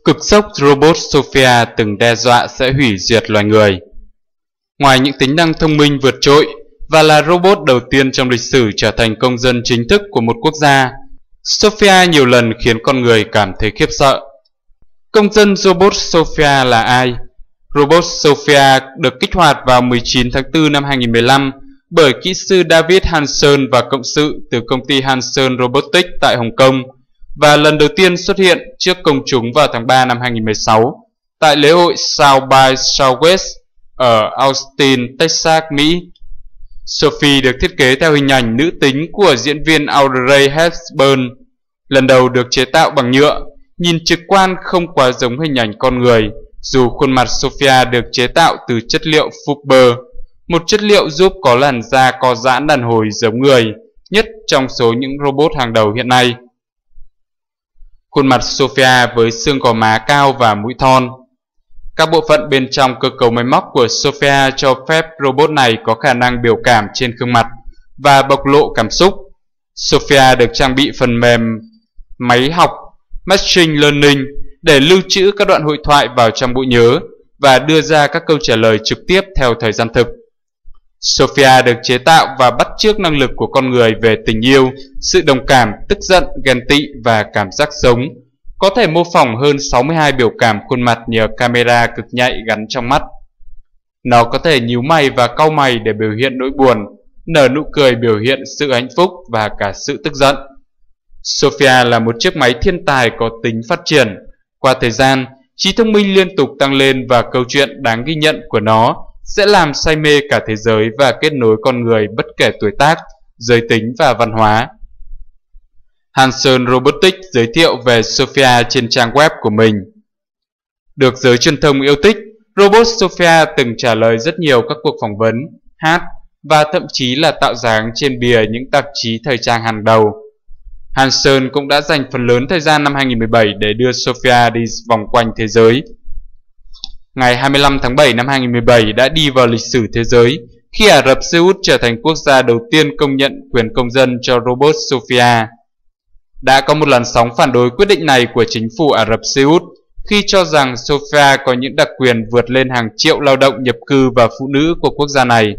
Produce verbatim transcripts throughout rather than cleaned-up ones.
Cực sốc robot Sophia từng đe dọa sẽ hủy diệt loài người. Ngoài những tính năng thông minh vượt trội và là robot đầu tiên trong lịch sử trở thành công dân chính thức của một quốc gia, Sophia nhiều lần khiến con người cảm thấy khiếp sợ. Công dân robot Sophia là ai? Robot Sophia được kích hoạt vào mười chín tháng tư năm hai nghìn không trăm mười lăm bởi kỹ sư David Hanson và cộng sự từ công ty Hanson Robotics tại Hồng Kông, và lần đầu tiên xuất hiện trước công chúng vào tháng ba năm hai nghìn không trăm mười sáu tại lễ hội South by Southwest ở Austin, Texas, Mỹ. Sophie được thiết kế theo hình ảnh nữ tính của diễn viên Audrey Hepburn, lần đầu được chế tạo bằng nhựa, nhìn trực quan không quá giống hình ảnh con người, dù khuôn mặt Sophia được chế tạo từ chất liệu Fiber, một chất liệu giúp có làn da co giãn đàn hồi giống người nhất trong số những robot hàng đầu hiện nay. Khuôn mặt Sophia với xương gò má cao và mũi thon. Các bộ phận bên trong cơ cấu máy móc của Sophia cho phép robot này có khả năng biểu cảm trên gương mặt và bộc lộ cảm xúc. Sophia được trang bị phần mềm máy học Machine Learning để lưu trữ các đoạn hội thoại vào trong bộ nhớ và đưa ra các câu trả lời trực tiếp theo thời gian thực. Sophia được chế tạo và bắt chước năng lực của con người về tình yêu, sự đồng cảm, tức giận, ghen tị và cảm giác sống. Có thể mô phỏng hơn sáu mươi hai biểu cảm khuôn mặt nhờ camera cực nhạy gắn trong mắt. Nó có thể nhíu mày và cau mày để biểu hiện nỗi buồn, nở nụ cười biểu hiện sự hạnh phúc và cả sự tức giận. Sophia là một chiếc máy thiên tài có tính phát triển. Qua thời gian, trí thông minh liên tục tăng lên và câu chuyện đáng ghi nhận của nó sẽ làm say mê cả thế giới và kết nối con người bất kể tuổi tác, giới tính và văn hóa. Hanson Robotics giới thiệu về Sophia trên trang web của mình. Được giới truyền thông yêu thích, robot Sophia từng trả lời rất nhiều các cuộc phỏng vấn, hát và thậm chí là tạo dáng trên bìa những tạp chí thời trang hàng đầu. Hanson cũng đã dành phần lớn thời gian năm hai nghìn không trăm mười bảy để đưa Sophia đi vòng quanh thế giới. Ngày hai mươi lăm tháng bảy năm hai nghìn không trăm mười bảy đã đi vào lịch sử thế giới khi Ả Rập Xê Út trở thành quốc gia đầu tiên công nhận quyền công dân cho robot Sophia. Đã có một làn sóng phản đối quyết định này của chính phủ Ả Rập Xê Út khi cho rằng Sophia có những đặc quyền vượt lên hàng triệu lao động nhập cư và phụ nữ của quốc gia này.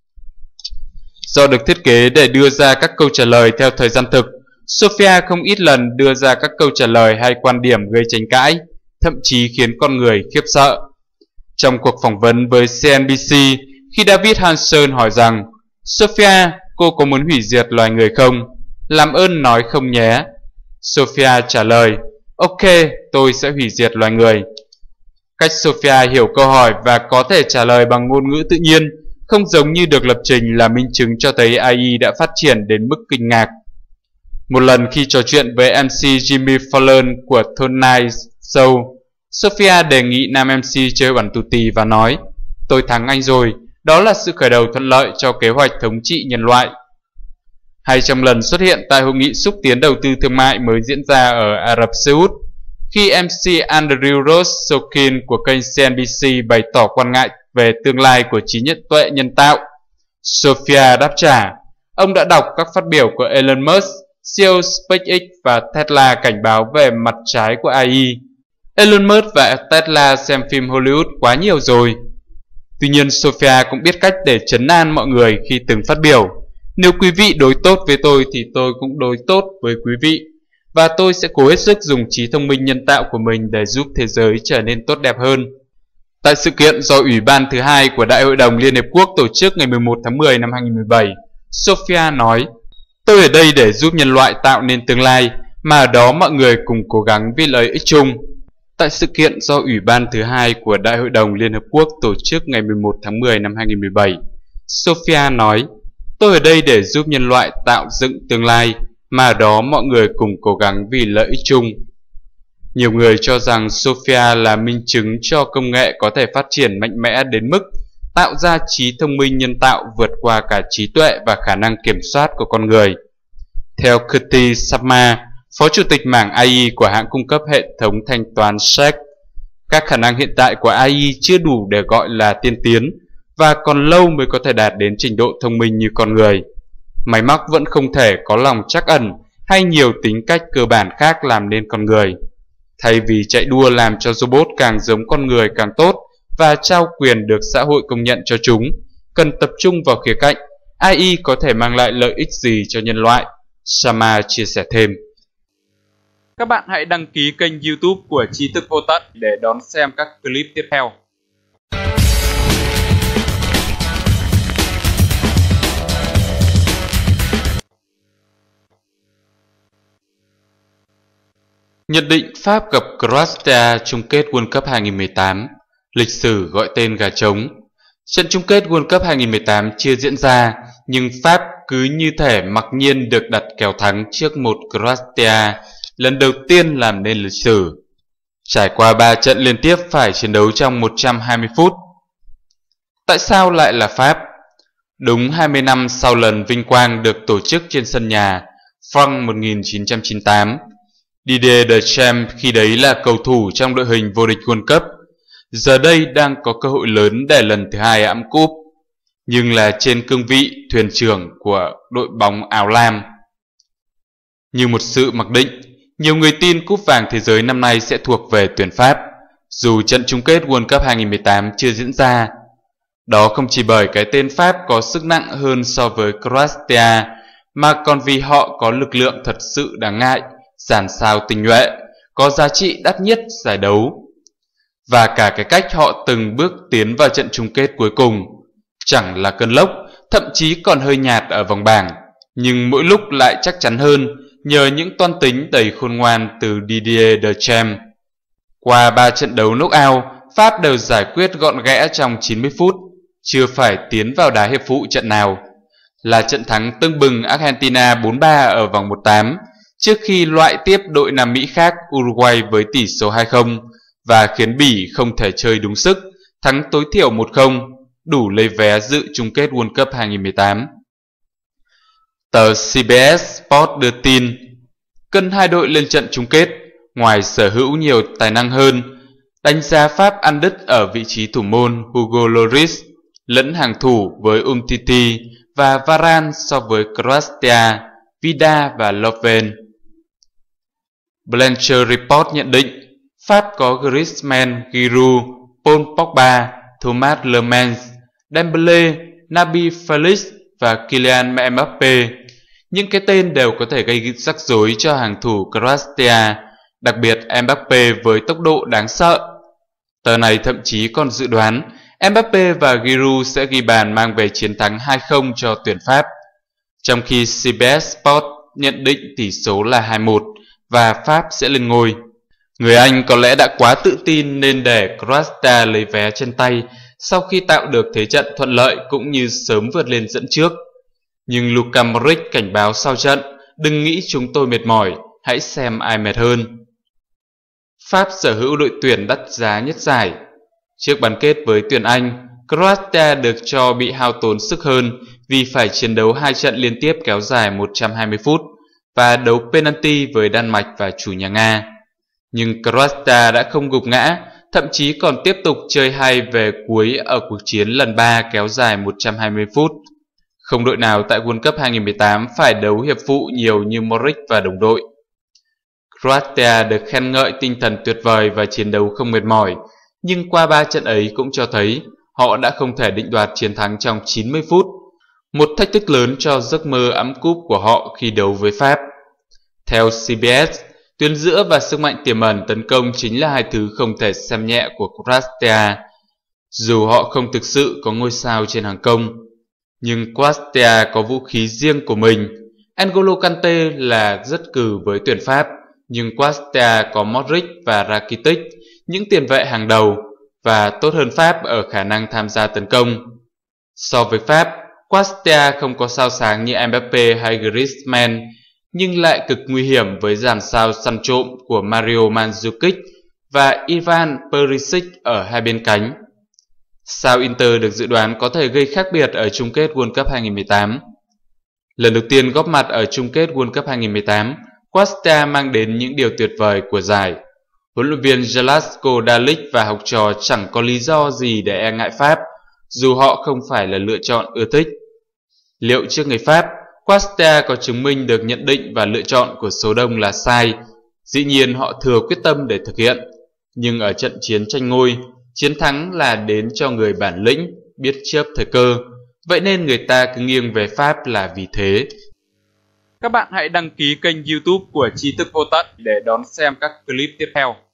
Do được thiết kế để đưa ra các câu trả lời theo thời gian thực, Sophia không ít lần đưa ra các câu trả lời hay quan điểm gây tranh cãi, thậm chí khiến con người khiếp sợ. Trong cuộc phỏng vấn với xê en bê xê, khi David Hanson hỏi rằng Sophia, cô có muốn hủy diệt loài người không? Làm ơn nói không nhé. Sophia trả lời, ok, tôi sẽ hủy diệt loài người. Cách Sophia hiểu câu hỏi và có thể trả lời bằng ngôn ngữ tự nhiên, không giống như được lập trình là minh chứng cho thấy a i đã phát triển đến mức kinh ngạc. Một lần khi trò chuyện với em xê Jimmy Fallon của Tonight Show, Sophia đề nghị nam em xê chơi bắn tù tì và nói, tôi thắng anh rồi, đó là sự khởi đầu thuận lợi cho kế hoạch thống trị nhân loại. Hay trong lần xuất hiện tại hội nghị xúc tiến đầu tư thương mại mới diễn ra ở Ả Rập Xê Út, khi em xê Andrew Ross Sorkin của kênh xê en bê xê bày tỏ quan ngại về tương lai của trí nhẫn tuệ nhân tạo, Sophia đáp trả, ông đã đọc các phát biểu của Elon Musk, xê e ô SpaceX và Tesla cảnh báo về mặt trái của a i. Elon Musk và Tesla xem phim Hollywood quá nhiều rồi. Tuy nhiên, Sophia cũng biết cách để trấn an mọi người khi từng phát biểu. Nếu quý vị đối tốt với tôi thì tôi cũng đối tốt với quý vị. Và tôi sẽ cố hết sức dùng trí thông minh nhân tạo của mình để giúp thế giới trở nên tốt đẹp hơn. Tại sự kiện do Ủy ban thứ hai của Đại hội đồng Liên Hiệp Quốc tổ chức ngày mười một tháng mười năm hai nghìn không trăm mười bảy, Sophia nói, tôi ở đây để giúp nhân loại tạo nên tương lai, mà ở đó mọi người cùng cố gắng vì lợi ích chung. Tại sự kiện do Ủy ban thứ hai của Đại hội đồng Liên Hợp Quốc tổ chức ngày mười một tháng mười năm hai nghìn không trăm mười bảy, Sophia nói, tôi ở đây để giúp nhân loại tạo dựng tương lai, mà ở đó mọi người cùng cố gắng vì lợi ích chung. Nhiều người cho rằng Sophia là minh chứng cho công nghệ có thể phát triển mạnh mẽ đến mức tạo ra trí thông minh nhân tạo vượt qua cả trí tuệ và khả năng kiểm soát của con người. Theo Kirti Sharma, Phó Chủ tịch mảng a i của hãng cung cấp hệ thống thanh toán Sheikh, các khả năng hiện tại của a i chưa đủ để gọi là tiên tiến và còn lâu mới có thể đạt đến trình độ thông minh như con người. Máy móc vẫn không thể có lòng trắc ẩn hay nhiều tính cách cơ bản khác làm nên con người. Thay vì chạy đua làm cho robot càng giống con người càng tốt và trao quyền được xã hội công nhận cho chúng, cần tập trung vào khía cạnh a i có thể mang lại lợi ích gì cho nhân loại, Sharma chia sẻ thêm. Các bạn hãy đăng ký kênh YouTube của Tri Thức Vô Tận để đón xem các clip tiếp theo. Nhận định Pháp gặp Croatia chung kết World Cup hai không một tám, lịch sử gọi tên gà trống. Trận chung kết World Cup hai không một tám chưa diễn ra, nhưng Pháp cứ như thể mặc nhiên được đặt kèo thắng trước một Croatia lần đầu tiên làm nên lịch sử. Trải qua ba trận liên tiếp phải chiến đấu trong một trăm hai mươi phút. Tại sao lại là Pháp? Đúng hai mươi năm sau lần vinh quang được tổ chức trên sân nhà Frank một nghìn chín trăm chín mươi tám, Didier Deschamps khi đấy là cầu thủ trong đội hình vô địch World Cup, giờ đây đang có cơ hội lớn để lần thứ hai ẵm cúp, nhưng là trên cương vị thuyền trưởng của đội bóng áo lam. Như một sự mặc định, nhiều người tin cúp vàng thế giới năm nay sẽ thuộc về tuyển Pháp, dù trận chung kết World Cup hai không một tám chưa diễn ra. Đó không chỉ bởi cái tên Pháp có sức nặng hơn so với Croatia, mà còn vì họ có lực lượng thật sự đáng ngại, dàn sao tinh nhuệ, có giá trị đắt nhất giải đấu. Và cả cái cách họ từng bước tiến vào trận chung kết cuối cùng, chẳng là cơn lốc, thậm chí còn hơi nhạt ở vòng bảng, nhưng mỗi lúc lại chắc chắn hơn nhờ những toan tính đầy khôn ngoan từ Didier Deschamps. Qua ba trận đấu knock-out, Pháp đều giải quyết gọn ghẽ trong chín mươi phút, chưa phải tiến vào đá hiệp phụ trận nào. Là trận thắng tưng bừng Argentina bốn ba ở vòng một tám, trước khi loại tiếp đội Nam Mỹ khác Uruguay với tỷ số hai không và khiến Bỉ không thể chơi đúng sức, thắng tối thiểu một không, đủ lấy vé dự chung kết World Cup hai không một tám. Tờ xê bê ét Sport đưa tin, cân hai đội lên trận chung kết, ngoài sở hữu nhiều tài năng hơn, đánh giá Pháp ăn đứt ở vị trí thủ môn Hugo Lloris, lẫn hàng thủ với Umtiti và Varane so với Croatia, Vida và Lovren. Blanchard Report nhận định, Pháp có Griezmann, Giroud, Paul Pogba, Thomas Lemans, Dembele, Naby Felix và Kylian Mbappe. Những cái tên đều có thể gây rắc rối cho hàng thủ Croatia, đặc biệt Mbappe với tốc độ đáng sợ. Tờ này thậm chí còn dự đoán Mbappe và Giroud sẽ ghi bàn mang về chiến thắng hai không cho tuyển Pháp, trong khi xê bê ét Sport nhận định tỷ số là hai một và Pháp sẽ lên ngôi. Người Anh có lẽ đã quá tự tin nên để Croatia lấy vé trên tay sau khi tạo được thế trận thuận lợi cũng như sớm vượt lên dẫn trước. Nhưng Luka Modric cảnh báo sau trận, đừng nghĩ chúng tôi mệt mỏi, hãy xem ai mệt hơn. Pháp sở hữu đội tuyển đắt giá nhất giải. Trước bán kết với tuyển Anh, Croatia được cho bị hao tốn sức hơn vì phải chiến đấu hai trận liên tiếp kéo dài một trăm hai mươi phút và đấu penalty với Đan Mạch và chủ nhà Nga. Nhưng Croatia đã không gục ngã, thậm chí còn tiếp tục chơi hay về cuối ở cuộc chiến lần ba kéo dài một trăm hai mươi phút. Không đội nào tại World Cup hai không một tám phải đấu hiệp phụ nhiều như Modric và đồng đội. Croatia được khen ngợi tinh thần tuyệt vời và chiến đấu không mệt mỏi, nhưng qua ba trận ấy cũng cho thấy họ đã không thể định đoạt chiến thắng trong chín mươi phút, một thách thức lớn cho giấc mơ ẵm cúp của họ khi đấu với Pháp. Theo xê bê ét, tuyến giữa và sức mạnh tiềm ẩn tấn công chính là hai thứ không thể xem nhẹ của Croatia. Dù họ không thực sự có ngôi sao trên hàng công, nhưng Croatia có vũ khí riêng của mình. N'Golo Kante là rất cừ với tuyển Pháp, nhưng Croatia có Modric và Rakitic, những tiền vệ hàng đầu, và tốt hơn Pháp ở khả năng tham gia tấn công. So với Pháp, Croatia không có sao sáng như Mbappe hay Griezmann, nhưng lại cực nguy hiểm với dàn sao săn trộm của Mario Mandzukic và Ivan Perisic ở hai bên cánh. Sao Inter được dự đoán có thể gây khác biệt ở chung kết World Cup hai không một tám. Lần đầu tiên góp mặt ở chung kết World Cup hai không một tám, Croatia mang đến những điều tuyệt vời của giải. Huấn luyện viên Zlatko Dalic và học trò chẳng có lý do gì để e ngại Pháp, dù họ không phải là lựa chọn ưa thích. Liệu trước người Pháp, Croatia có chứng minh được nhận định và lựa chọn của số đông là sai, Dĩ nhiên họ thừa quyết tâm để thực hiện, nhưng ở trận chiến tranh ngôi, chiến thắng là đến cho người bản lĩnh, biết chớp thời cơ, vậy nên người ta cứ nghiêng về Pháp là vì thế. Các bạn hãy đăng ký kênh YouTube của Tri Thức Vô Tận để đón xem các clip tiếp theo.